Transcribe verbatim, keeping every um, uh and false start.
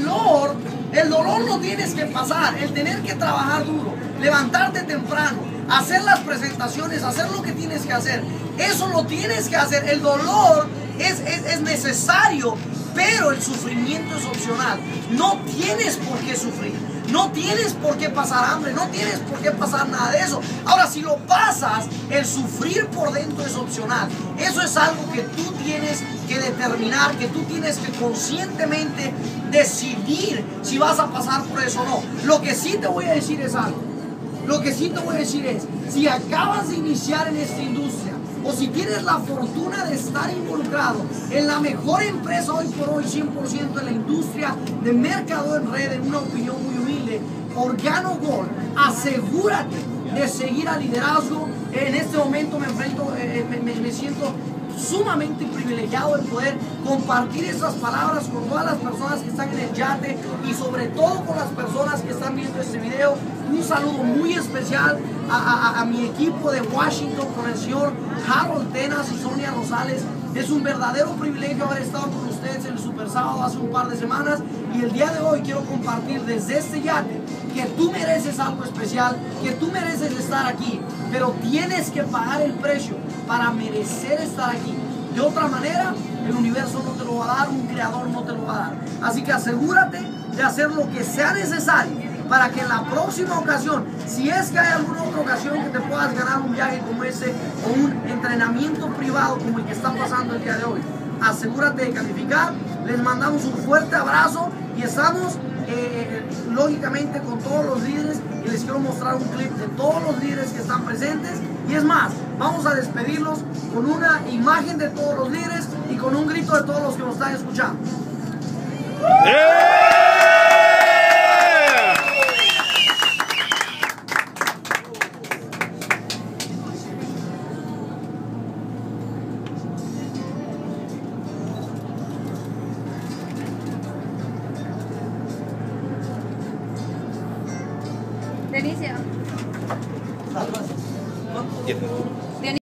dolor, el dolor lo tienes que pasar, el tener que trabajar duro, levantarte temprano, hacer las presentaciones, hacer lo que tienes que hacer, eso lo tienes que hacer. El dolor es, es, es necesario, pero el sufrimiento es opcional. No tienes por qué sufrir, no tienes por qué pasar hambre, no tienes por qué pasar nada de eso. Ahora, si lo pasas, el sufrir por dentro es opcional. Eso es algo que tú tienes que determinar, que tú tienes que conscientemente decidir si vas a pasar por eso o no. Lo que sí te voy a decir es algo. Lo que sí te voy a decir es, si acabas de iniciar en esta industria, o si tienes la fortuna de estar involucrado en la mejor empresa hoy por hoy, cien por ciento en la industria de mercado en red, en una opinión muy humilde, OrganoGold, asegúrate de seguir al liderazgo. En este momento me enfrento, eh, me, me, me siento sumamente privilegiado de poder compartir esas palabras con todas las personas que están en el yate y sobre todo con las personas que están viendo este video. Un saludo muy especial a, a, a mi equipo de Washington con el señor Harold Tenas y Sonia Rosales. Es un verdadero privilegio haber estado con ustedes en el Super Sábado hace un par de semanas, y el día de hoy quiero compartir desde este yate que tú mereces algo especial, que tú mereces estar aquí, pero tienes que pagar el precio para merecer estar aquí. De otra manera, el universo no te lo va a dar, un creador no te lo va a dar. Así que asegúrate de hacer lo que sea necesario para que en la próxima ocasión, si es que hay alguna otra ocasión que te puedas ganar un viaje como ese o un entrenamiento privado como el que está pasando el día de hoy, asegúrate de calificar. Les mandamos un fuerte abrazo y estamos eh, lógicamente con todos los líderes, y les quiero mostrar un clip de todos los líderes que están presentes. Y es más, vamos a despedirlos con una imagen de todos los líderes y con un grito de todos los que nos están escuchando. ¡Yeah! Denicio. Gracias.